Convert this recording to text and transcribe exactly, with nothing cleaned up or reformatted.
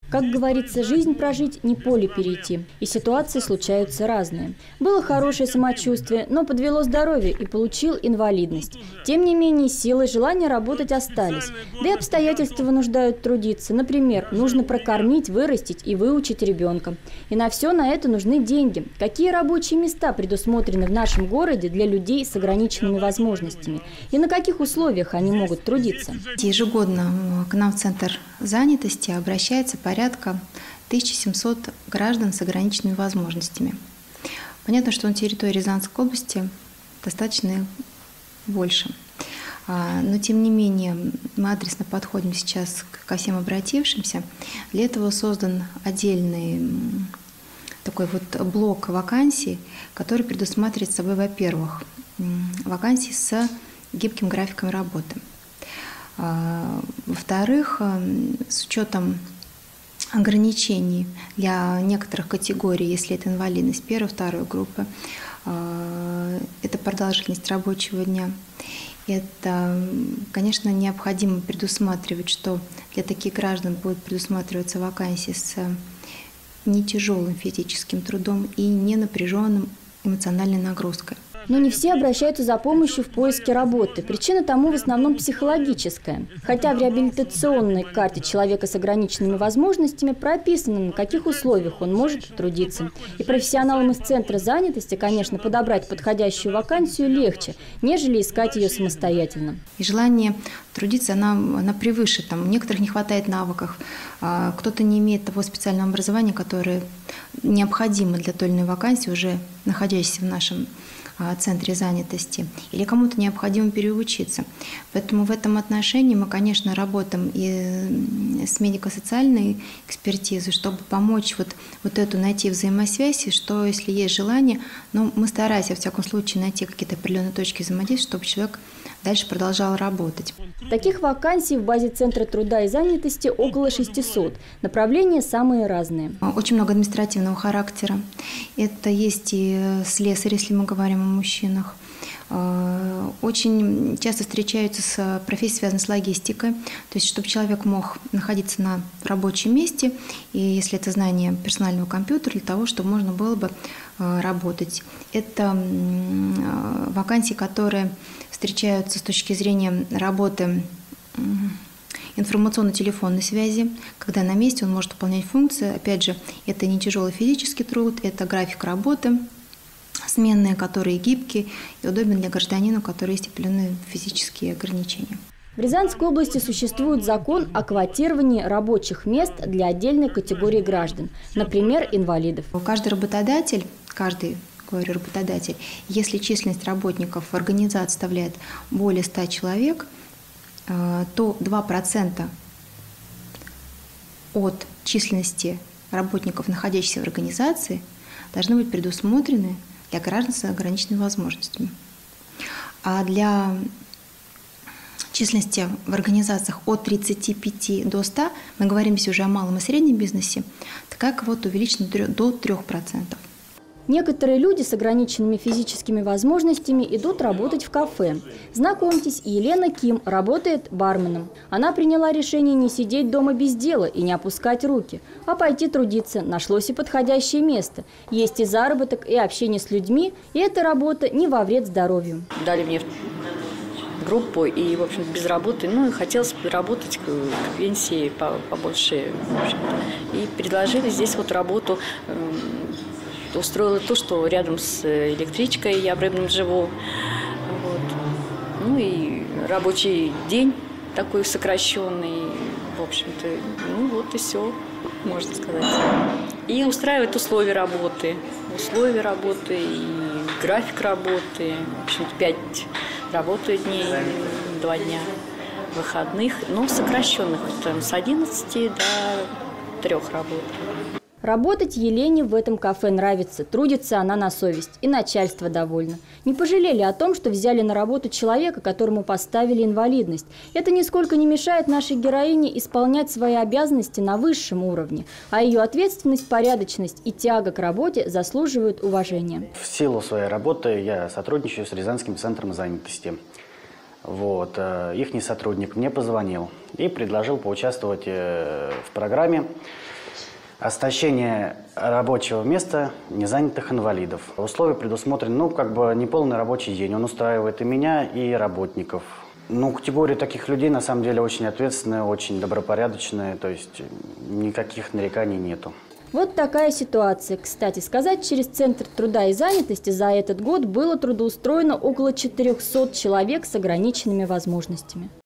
Как говорится, жизнь прожить, не поле перейти. И ситуации случаются разные. Было хорошее самочувствие, но подвело здоровье и получил инвалидность. Тем не менее, силы и желание работать остались. Да и обстоятельства вынуждают трудиться. Например, нужно прокормить, вырастить и выучить ребенка. И на все на это нужны деньги. Какие рабочие места предусмотрены в нашем городе для людей с ограниченными возможностями? И на каких условиях они могут трудиться? Ежегодно к нам в Центр занятости обращается порядка тысяча семьсот граждан с ограниченными возможностями. Понятно, что на территории Рязанской области достаточно больше. Но, тем не менее, мы адресно подходим сейчас ко всем обратившимся. Для этого создан отдельный такой вот блок вакансий, который предусматривает собой, во-первых, вакансии с гибким графиком работы. Во-вторых, с учетом ограничений для некоторых категорий, если это инвалидность первой, второй группы, это продолжительность рабочего дня. Это, конечно, необходимо предусматривать, что для таких граждан будет предусматриваться вакансии с не тяжелым физическим трудом и не напряженным эмоциональной нагрузкой. Но не все обращаются за помощью в поиске работы. Причина тому в основном психологическая. Хотя в реабилитационной карте человека с ограниченными возможностями прописано, на каких условиях он может трудиться. И профессионалам из Центра занятости, конечно, подобрать подходящую вакансию легче, нежели искать ее самостоятельно. И желание трудиться, она, она превыше. Там, у некоторых не хватает навыков, а кто-то не имеет того специального образования, которое необходимо для той или иной вакансии, уже находящейся в нашем Центре занятости, или кому-то необходимо переучиться. Поэтому в этом отношении мы, конечно, работаем и с медико-социальной экспертизой, чтобы помочь вот, вот эту найти взаимосвязь, и что, если есть желание, но мы стараемся, во всяком случае, найти какие-то определенные точки взаимодействия, чтобы человек дальше продолжал работать. Таких вакансий в базе Центра труда и занятости около шестисот. Направления самые разные. Очень много административного характера. Это есть и слесарь, если мы говорим о мужчинах. Очень часто встречаются с профессией, связанной с логистикой. То есть, чтобы человек мог находиться на рабочем месте, и если это знание персонального компьютера, для того, чтобы можно было бы работать. Это вакансии, которые встречаются с точки зрения работы информационно-телефонной связи, когда на месте он может выполнять функции. Опять же, это не тяжелый физический труд, это график работы, сменные, которые гибкие и удобен для гражданина, у которого есть определенные физические ограничения. В Рязанской области существует закон о квотировании рабочих мест для отдельной категории граждан, например, инвалидов. Каждый работодатель, каждый говорю, работодатель, если численность работников в организации составляет более ста человек, то два процента от численности работников, находящихся в организации, должны быть предусмотрены для граждан с ограниченными возможностями. А для численности в организациях от тридцати пяти до ста, мы говорим здесь уже о малом и среднем бизнесе, такая квота увеличена до трёх процентов. Некоторые люди с ограниченными физическими возможностями идут работать в кафе. Знакомьтесь, Елена Ким работает барменом. Она приняла решение не сидеть дома без дела и не опускать руки, а пойти трудиться. Нашлось и подходящее место. Есть и заработок, и общение с людьми, и эта работа не во вред здоровью. Дали мне группу и, в общем, без работы. Ну, и хотелось бы работать к пенсии побольше. В общем-то. И предложили здесь вот работу. Устроила то, что рядом с электричкой, я в Рыбном живу. Вот. Ну и рабочий день такой сокращенный. В общем-то, ну вот и все, можно сказать. И устраивает условия работы. Условия работы и график работы. В общем-то, пять работаю дней, два дня выходных, но сокращенных. Там, с одиннадцати до трех работаю. Работать Елене в этом кафе нравится, трудится она на совесть, и начальство довольно. Не пожалели о том, что взяли на работу человека, которому поставили инвалидность. Это нисколько не мешает нашей героине исполнять свои обязанности на высшем уровне, а ее ответственность, порядочность и тяга к работе заслуживают уважения. В силу своей работы я сотрудничаю с Рязанским центром занятости. Вот. Ихний сотрудник мне позвонил и предложил поучаствовать в программе Оснащение рабочего места незанятых инвалидов. Условия предусмотрены, ну, как бы неполный рабочий день. Он устраивает и меня, и работников. Ну, категория таких людей, на самом деле, очень ответственная, очень добропорядочная, то есть никаких нареканий нету. Вот такая ситуация. Кстати сказать, через Центр труда и занятости за этот год было трудоустроено около четырёхсот человек с ограниченными возможностями.